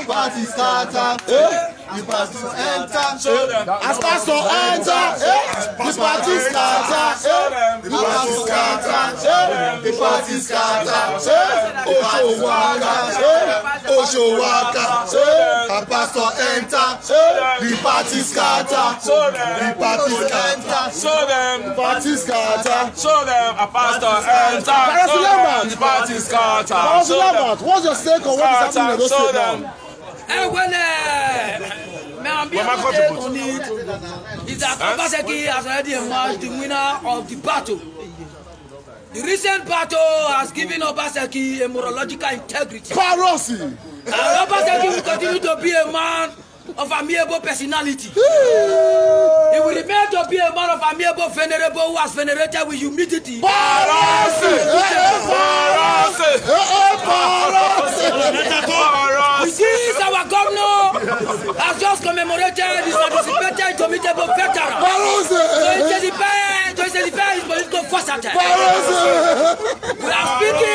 party scatter. The party enter. As pastor enter, the party scatter. The party scatter. The party scatter. Osho waka. As pastor enter, the party scatter. The party enter. The party scatter. Show them a pastor enter. The party scatter. What's your stake on what is happening in those states now? On it is that Obaseki has already emerged the winner of the battle. The recent battle has given Obaseki a morological integrity. Parosi! And Obaseki will continue to be a man of amiable personality. He will remain to be a man of amiable, venerable, who has venerated with humility. Parosi! With this, our governor has just commemorated his anticipated indomitable veteran. To intensify his political foresight. We are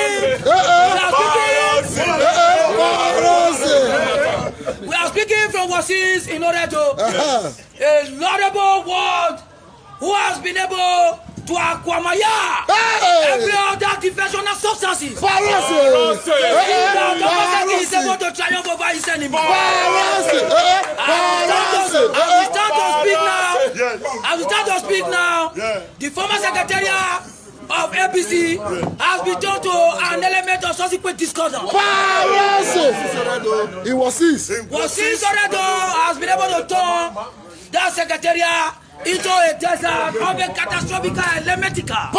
speaking from Wasis in Oredo, a laudable word who has been able to acquire every other diversional substances. That is able to triumph over his enemy. As we start to speak now, the former secretariat of APC has been turned to an element of subsequent discussion. It was his. Oredo has been able to turn that secretariat into a desert of a catastrophic elementical.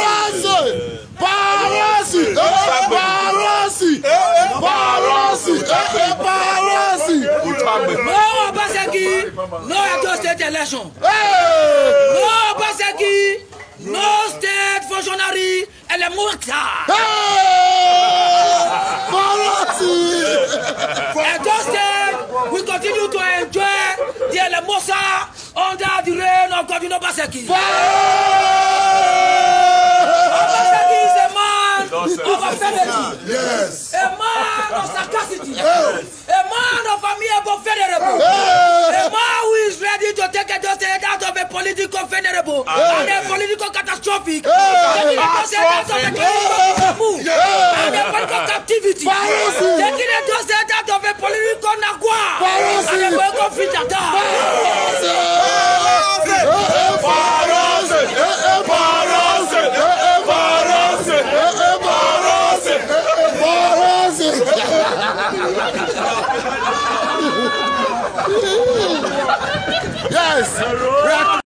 No Obaseki, no Edo State election. No Obaseki, no state functionary elemental. Edo State will continue to enjoy the elemosa under the reign of Governor Obaseki. Obaseki is a man of affinity, a man of sagacity, a man of amiable venerable, a man who is ready to take Edo State out of a political venerable and a political catastrophic, taking Edo State out of a political and a political captivity, taking Edo State out of a political nagua and a political fitata. Yes.